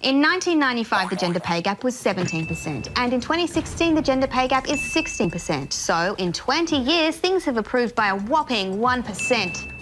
In 1995, the gender pay gap was 17%, and in 2016, the gender pay gap is 16%. So, in 20 years, things have improved by a whopping 1%.